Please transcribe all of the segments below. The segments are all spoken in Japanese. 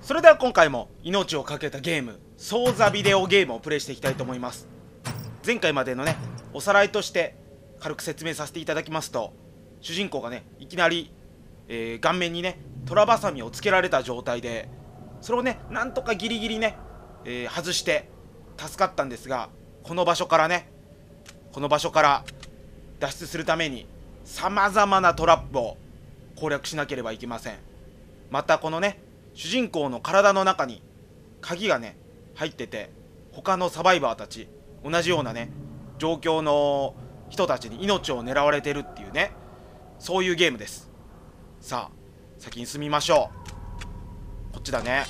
それでは今回も命を懸けたゲームソーザビデオゲームをプレイしていきたいと思います。前回までのねおさらいとして軽く説明させていただきますと、主人公がねいきなり、顔面にねトラバサミをつけられた状態で、それをねなんとかギリギリね、外して助かったんですが、この場所から脱出するためにさまざまなトラップを攻略しなければいけません。またこのね主人公の体の中に鍵がね入ってて、他のサバイバーたち同じようなね状況の人たちに命を狙われてるっていうね、そういうゲームです。さあ先に進みましょう。こっちだね。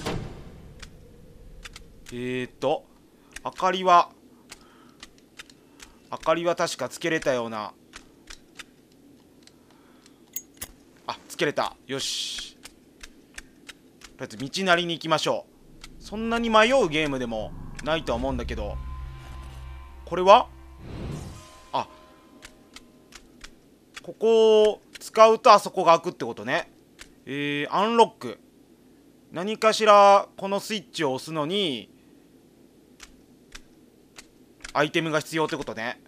明かりは確かつけれたような。あ、つけれた。よし、とりあえず道なりに行きましょう。そんなに迷うゲームでもないとは思うんだけど、これはあ、ここを使うとあそこが開くってことね。アンロック、何かしらこのスイッチを押すのにアイテムが必要ってことね。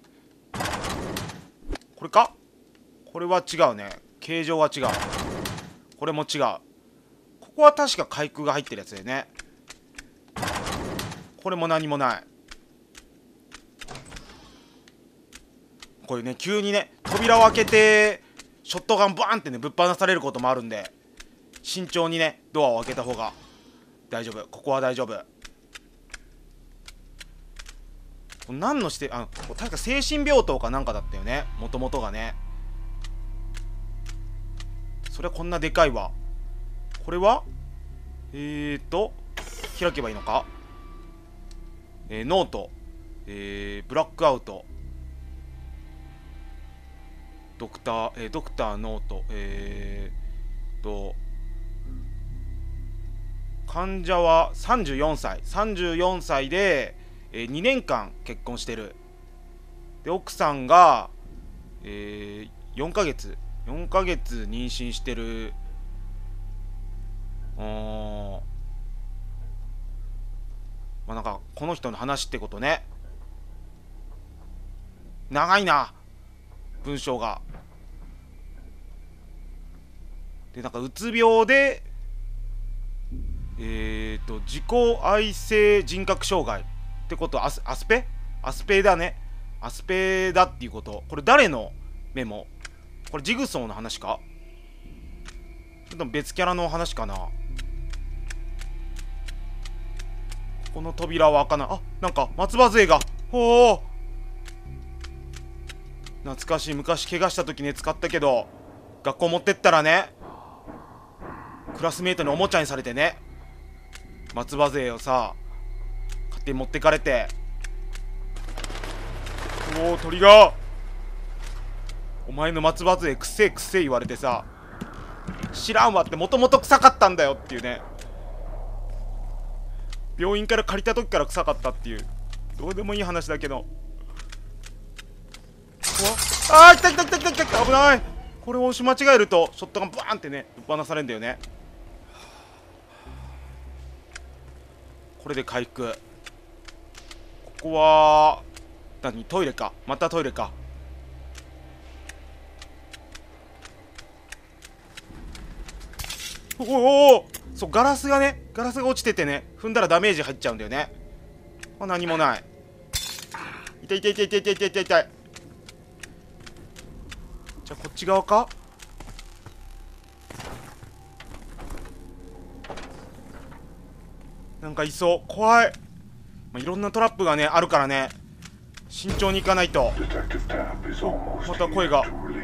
これか？これは違うね。形状は違う。これも違う。ここは確か回復が入ってるやつだよね。これも何もない。こういうね急にね扉を開けてショットガンバーンってねぶっ放されることもあるんで、慎重にねドアを開けた方が大丈夫。ここは大丈夫。何のして確か精神病棟かなんかだったよね、もともとがね。それはこんなでかいわ。これは開けばいいのか。ノート、ブラックアウト、ドクターノート、患者は34歳で、2年間結婚してる。で奥さんが、4ヶ月妊娠してる。まあなんかこの人の話ってことね。長いな文章が。でなんかうつ病で自己愛性人格障害ってこと。アスペだね。アスペだっていうこと。これ誰のメモ？これジグソーの話か？ちょっと別キャラの話かな。この扉は開かない。あ、なんか松葉杖が。ほう、懐かしい。昔怪我した時ね使ったけど、学校持ってったらねクラスメートにおもちゃにされてね、松葉杖をさ勝手に持ってかれて。おお、鳥がお前の松葉杖くせえくせえ言われてさ、知らんわって、もともと臭かったんだよっていうね。病院から借りた時から臭かったっていう、どうでもいい話だけど。あー、来た来た来た来た来た、危ない。これを押し間違えるとショットガンバーンってねぶっ放されるんだよね。これで回復。ここは何？トイレか。またトイレか。おお、そう、ガラスが落ちててね、踏んだらダメージ入っちゃうんだよね。何もない。痛い痛い痛い痛い痛い痛い痛い痛い。じゃあこっち側か。なんかいそう、怖い。いろんなトラップがねあるからね、慎重に行かないと。また声が。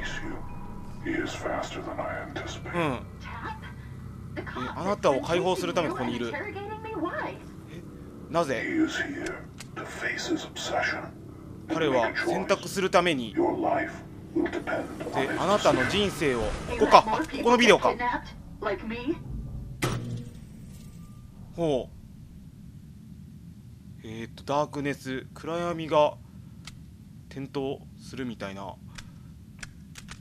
あなたを解放するためにここにいる。なぜ？彼は選択するために。であなたの人生を。ここか。ここのビデオか。ほう。ダークネス、暗闇が点灯するみたいな。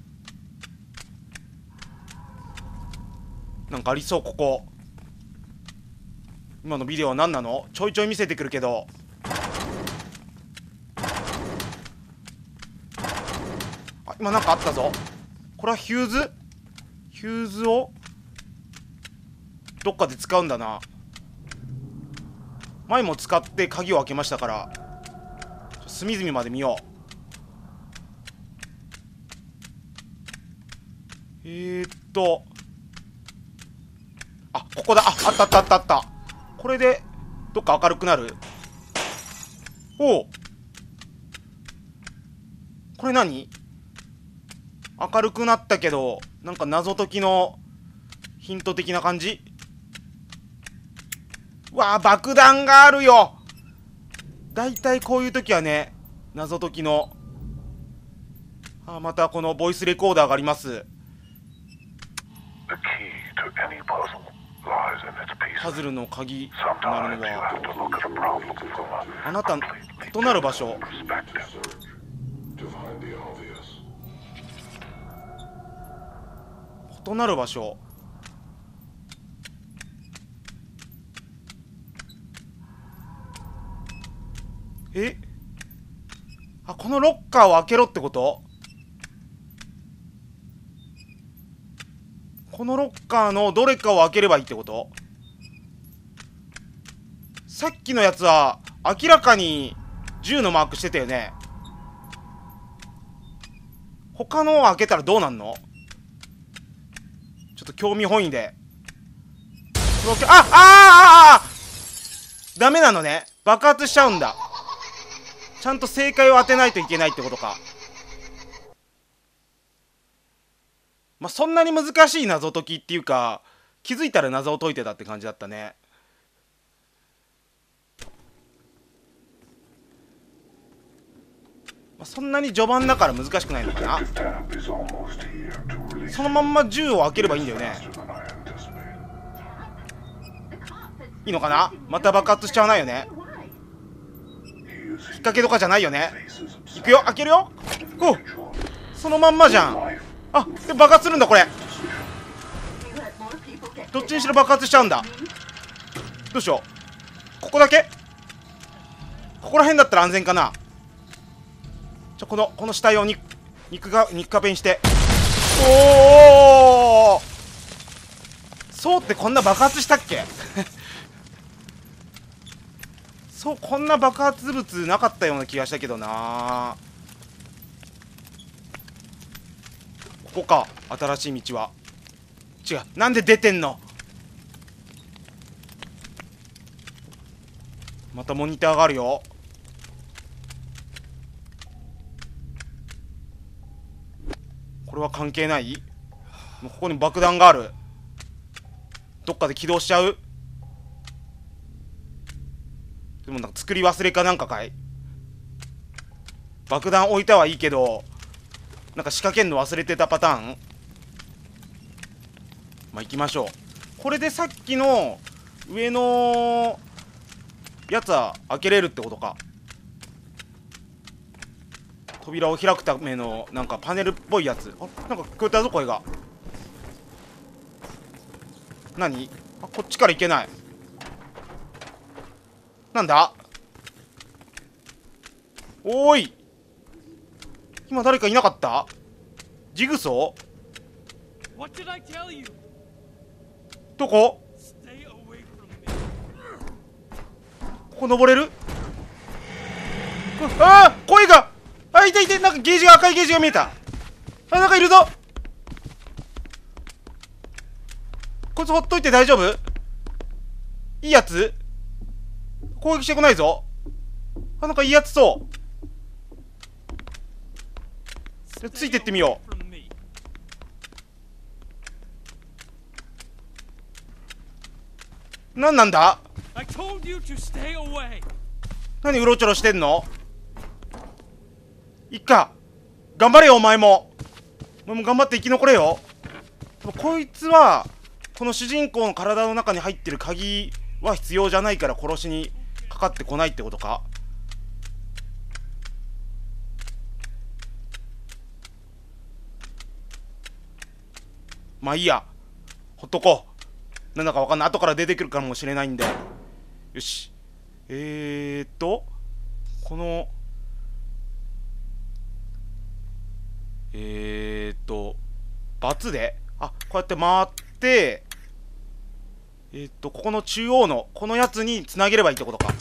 なんかありそう。ここ今のビデオは何なの？ちょいちょい見せてくるけど。あ、今なんかあったぞ。これはヒューズをどっかで使うんだな。前も使って鍵を開けましたから、隅々まで見よう。あ、ここだ。あったあったあったあった。これでどっか明るくなる？おう、これ何？明るくなったけど、なんか謎解きのヒント的な感じ？わあ、爆弾があるよ。だいたいこういう時はね、謎解きの。あ、またこのボイスレコーダーがあります。パズルの鍵になるのは、あなた異なる場所。異なる場所。あ、このロッカーを開けろってこと？このロッカーのどれかを開ければいいってこと？さっきのやつは明らかに銃のマークしてたよね。他のを開けたらどうなんの？ちょっと興味本位で。ダメなのね。爆発しちゃうんだ。ちゃんと正解を当てないといけないってことか。まあ、そんなに難しい謎解きっていうか、気づいたら謎を解いてたって感じだったね。まあ、そんなに序盤だから難しくないのかな。そのまんま銃を開ければいいんだよね。いいのかな？また爆発しちゃわないよね。引っ掛けとかじゃないよね。いくよ、開けるよ。おう、そのまんまじゃん。あ、で爆発するんだこれ。どっちにしろ爆発しちゃうんだ。どうしよう。ここだけ？ここら辺だったら安全かな。この死体を肉壁にして。おお、そうってこんな爆発したっけ？そう、こんな爆発物なかったような気がしたけどな。ここか、新しい道は。違う、なんで出てんの？またモニターがあるよ。これは関係ない？もうここに爆弾がある。どっかで起動しちゃう？でもなんか作り忘れかなんかかい？爆弾置いたはいいけど、なんか仕掛けんの忘れてたパターン？まあ行きましょう。これでさっきの上のやつは開けれるってことか。扉を開くためのなんかパネルっぽいやつ。あ、なんか聞こえたぞ声が。何？あ、こっちから行けない。なんだ？おーい、今誰かいなかった？ジグソー？どこ？ここ登れる？あー、声が！あ、いていて、なんかゲージが、赤いゲージが見えた。あ、なんかいるぞ。こいつほっといて大丈夫？いいやつ？攻撃してこないぞ。あ、なんかいいやつそう。ついてってみよう。何なんだ？何うろちょろしてんの？いっか、頑張れよお前も。お前も頑張って生き残れよ。こいつはこの主人公の体の中に入ってる鍵は必要じゃないから殺しにかかってこないってことか。まあいいや、ほっとこう。なんだかわかんない、後から出てくるかもしれないんで。 よし。このバツで、こうやって回って、ここの中央のこのやつにつなげればいいってことか。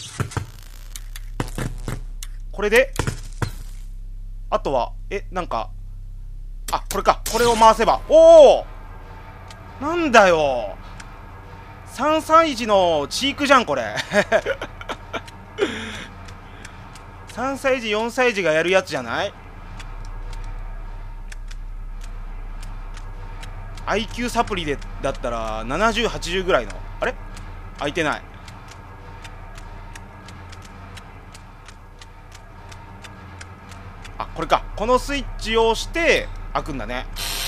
これで、あとはなんか、これか、これを回せば、おお、なんだよ、3歳児のチークじゃんこれ。3歳児4歳児がやるやつじゃない？ IQ サプリでだったら70、80ぐらいの、あれ開いてない。これか、このスイッチを押して開くんだね。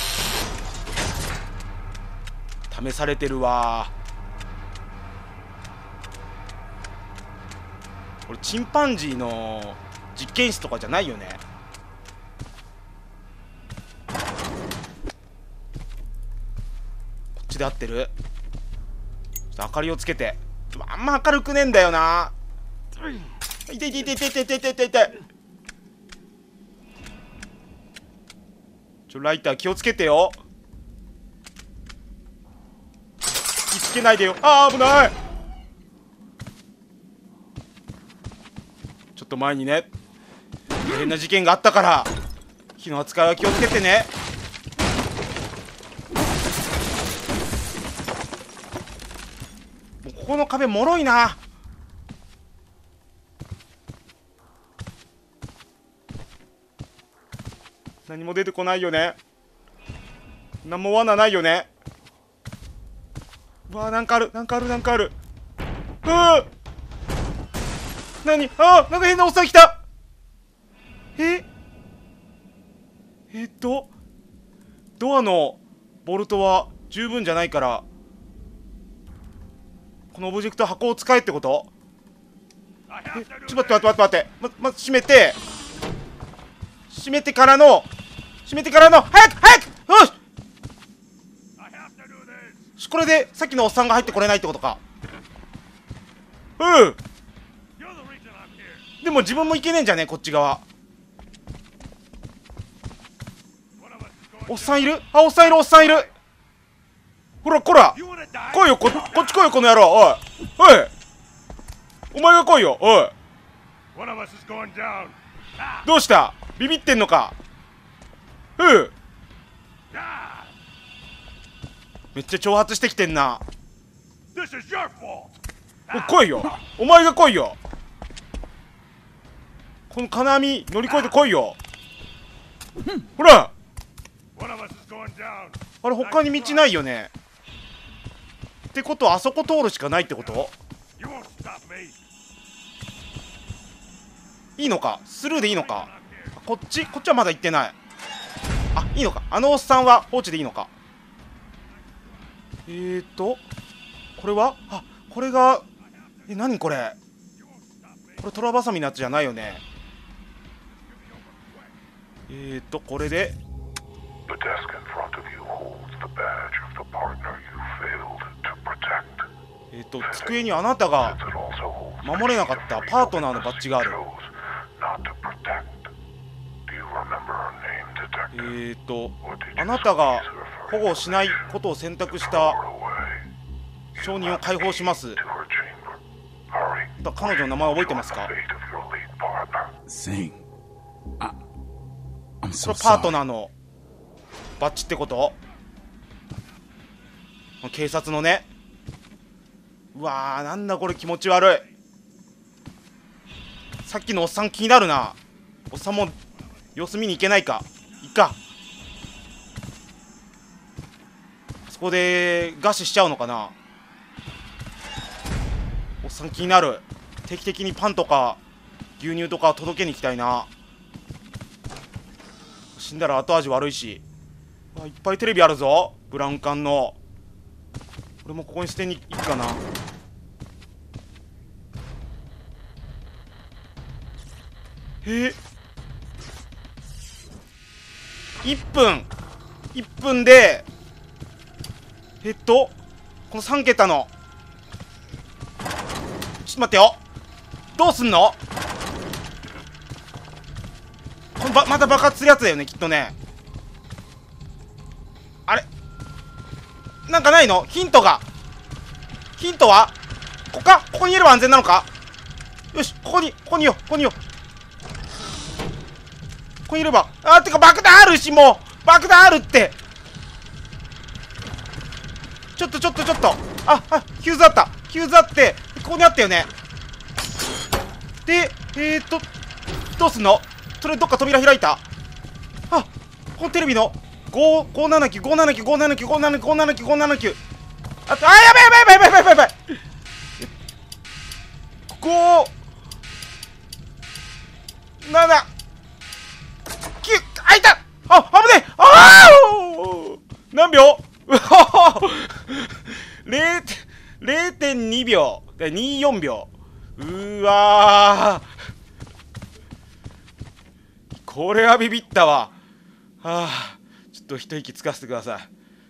試されてるわ。これチンパンジーの実験室とかじゃないよね。こっちで合ってる？ちょっと明かりをつけて。あんま明るくねえんだよな。痛い痛い痛い痛い痛い痛い痛い痛い。ライター気をつけてよ。気つけないでよ。危ない。ちょっと前にね、大変な事件があったから、火の扱いは気をつけてね。もうここの壁もろいな。何も出てこないよね。何も罠ないよね。うわ、なんかある、なんかある、なんかある。何？なんか変なおっさん来た。ドアのボルトは十分じゃないから、このオブジェクト箱を使えってこと？ちょっと待って待って待って。まず閉めて、閉めてからの、早く早く、よし、これでさっきのおっさんが入ってこれないってことか。でも自分もいけねえんじゃね、こっち側。おっさんいる？おっさんいる、おっさんいる。ほら、こら来いよ、こっち来いよ、この野郎。おいお前が来いよ。おい、どうした？ビビってんのか？めっちゃ挑発してきてんな。来いよ、お前が来いよ。この金網乗り越えて来いよ。ほら、あれ他に道ないよね。ってことはあそこ通るしかないってこと？いいのか？スルーでいいのか？こっちはまだ行ってない。いいのか？あのおっさんは放置でいいのか？これは？これが、何これ？これトラバサミのやつじゃないよね。これで机にあなたが守れなかったパートナーのバッジがある。あなたが保護しないことを選択した証人を解放します。彼女の名前覚えてますか？これパートナーのバッジってこと？警察のね。うわー、なんだこれ、気持ち悪い。さっきのおっさん気になるな。おっさんも様子見に行けないか。いっか。そこで餓死しちゃうのかな。おっさん気になる。定期的にパンとか牛乳とか届けに行きたいな。死んだら後味悪いし。いっぱいテレビあるぞ、ブラウン管の。俺もここに捨てに行くかな。1分でこの3桁のちょっと待ってよ。どうすんの？これまた爆発するやつだよね、きっとね。あれなんかないの？ヒントが。ヒントはここか？ここにいれば安全なのか？よし、ここにいよう。ここにいれば。てか爆弾あるし、もう爆弾あるって。ちょっと。ヒューズあって、ここにあったよね。で、どうすんの？それどっか扉開いた？このテレビの579。あと、やばい。5、7、9、いた！危ねえ！何秒？0.2 秒。24秒。これはビビったわ。ちょっと一息つかせてください。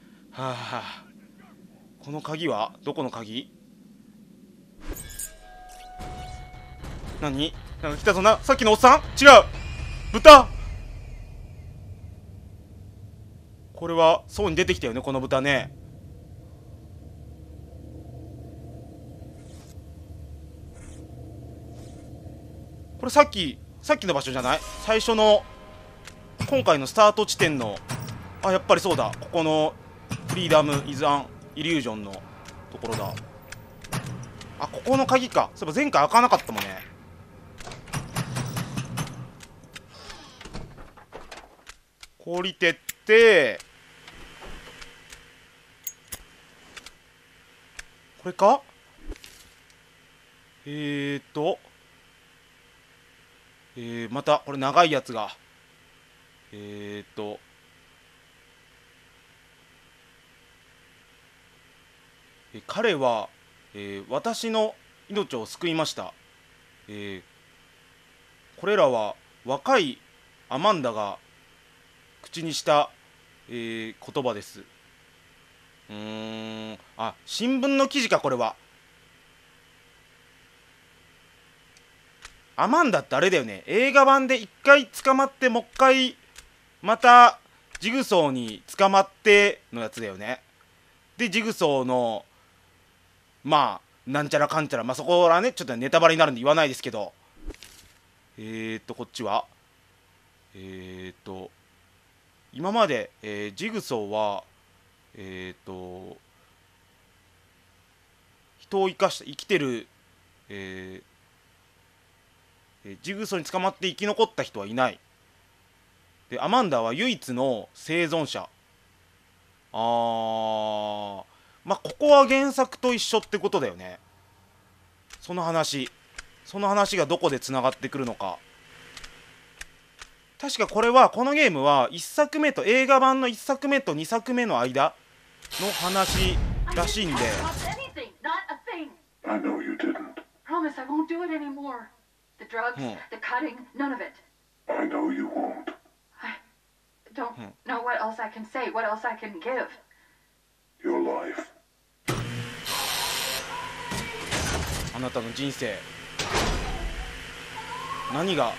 この鍵はどこの鍵？何？なんか来たぞな。さっきのおっさん？違う。豚。これはそうに出てきたよね、この豚ね。これさっきの場所じゃない？最初の今回のスタート地点の。やっぱりそうだ。ここのフリーダム・イズ・アン・イリュージョンのところだ。ここの鍵か。そういえば前回開かなかったもんね。降りてって、これか？またこれ長いやつが。彼は、私の命を救いました。これらは若いアマンダが口にした、言葉です。新聞の記事か、これは。アマンダってあれだよね。映画版で一回捕まってもう一回またジグソーに捕まってのやつだよね。でジグソーのなんちゃらかんちゃら、そこらねちょっとネタバレになるんで言わないですけど、こっちは今まで、ジグソーは人を生かした生きてる、ジグソーに捕まって生き残った人はいない。でアマンダは唯一の生存者。ここは原作と一緒ってことだよね。その話がどこでつながってくるのか。確かこのゲームは1作目と映画版の1作目と2作目の間の話らしいんで。 The drugs, the cutting, none of it. I know you won't. I don't know what else I can say, what else I can give. Your life. あなたの人生。何が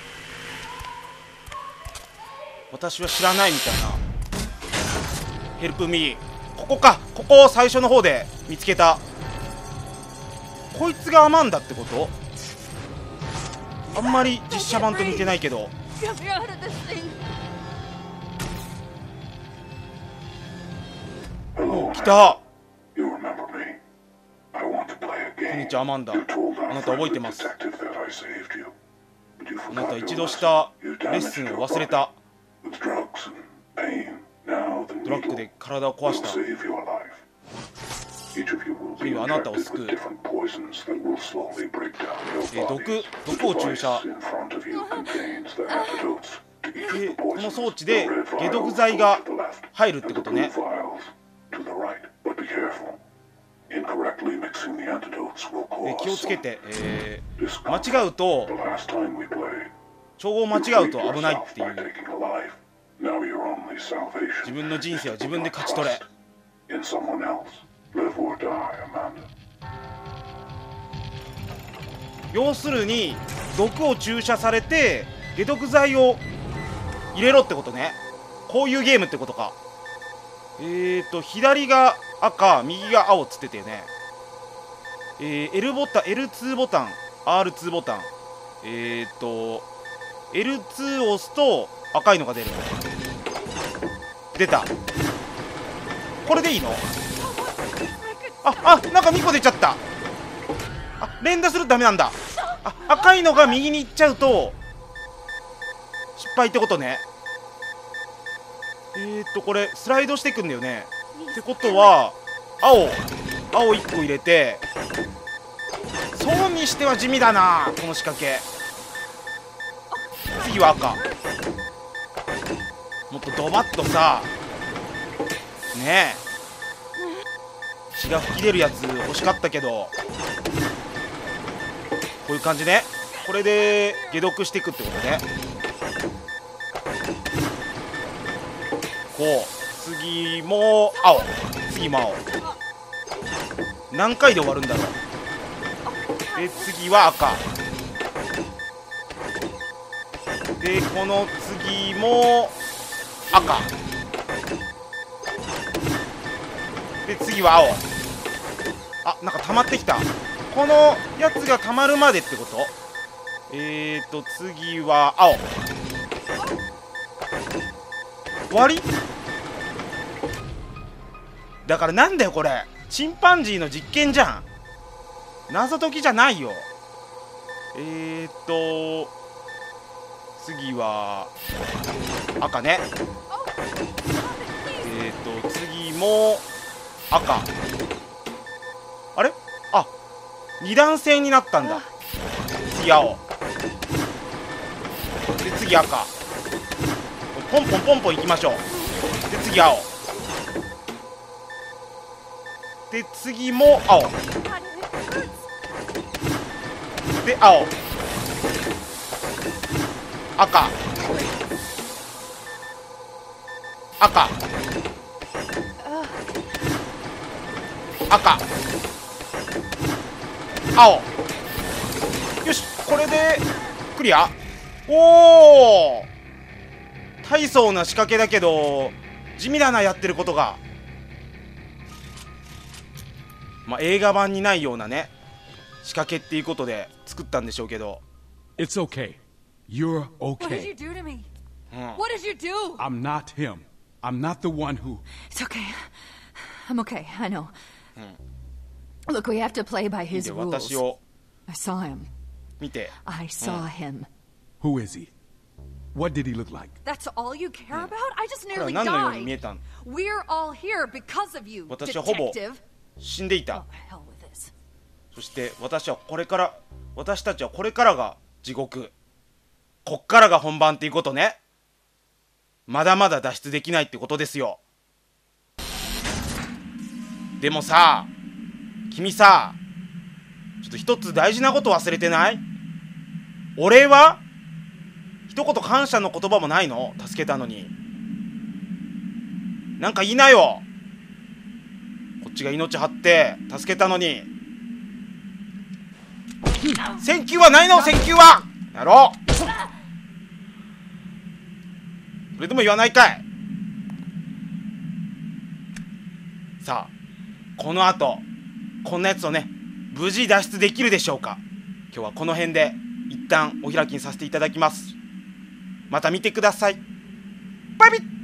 私は知らないみたいな。ヘルプミー。ここを最初の方で見つけた。こいつがアマンダってこと？あんまり実写版と似てないけど。来た。こんにちはアマンダ。あなた覚えてます。あなた一度したレッスンを忘れた。ドラッグで体を壊した。君はあなたを救う。毒を注射。でこの装置で解毒剤が入るってことね。気をつけて、間違うと調合間違うと危ないっていう。自分の人生は自分で勝ち取れ。 要するに毒を注射されて解毒剤を入れろってことね。こういうゲームってことか。左が赤、右が青っつってたよね。L ボタン、L2 ボタン、R2 ボタン。L2 を押すと赤いのが出る。出た。これでいいの？なんか2個出ちゃった。連打するとダメなんだ。赤いのが右に行っちゃうと失敗ってことね。これスライドしていくんだよね。ってことは青1個入れて、そうにしては地味だなこの仕掛け。次は赤。もっとドバッとさ、ねえ血が吹き出るやつ欲しかったけど、こういう感じね。これで解毒していくってことね。こう次も青、次も青。何回で終わるんだろう。で次は赤で、この次も赤で、次は青。なんか溜まってきた。このやつが溜まるまでってこと？次は青。終わり？だからなんだよこれ、チンパンジーの実験じゃん。謎解きじゃないよ。次は赤ね。次も赤。あれ？二段線になったんだ。次青で、次赤。ポンポンポンポンいきましょう。で次青で、次も青で、青赤赤赤青。よし、これでクリア。おお、大層な仕掛けだけど地味だな、やってることが。映画版にないようなね仕掛けっていうことで作ったんでしょうけど。 It's okay. You're What did okay. you do to me? What did you do? I'm not him. I'm not the one who... It's okay. I'm okay. I know. Look, we have to play by 見 his て、 rules. 私を I saw him. 見て。 I saw him. Who is he? What did he look like? That's all you care about? I just これは nearly 何のように見え died. たん？ We're all here because of you, 私はほぼ detective. 死んでいた。 Oh, hell with this. そして私たちはこれからが地獄、こっからが本番っていうことね。まだまだ脱出できないってことですよ。でもさ、君さ、ちょっと一つ大事なこと忘れてない？俺は一言感謝の言葉もないの？助けたのに。なんか言いなよ。こっちが命張って助けたのに。センキューはないの？センキューはやろう。それでも言わないかい。さあ、この後こんなやつをね、無事脱出できるでしょうか。今日はこの辺で一旦お開きにさせていただきます。また見てください。バイビッ。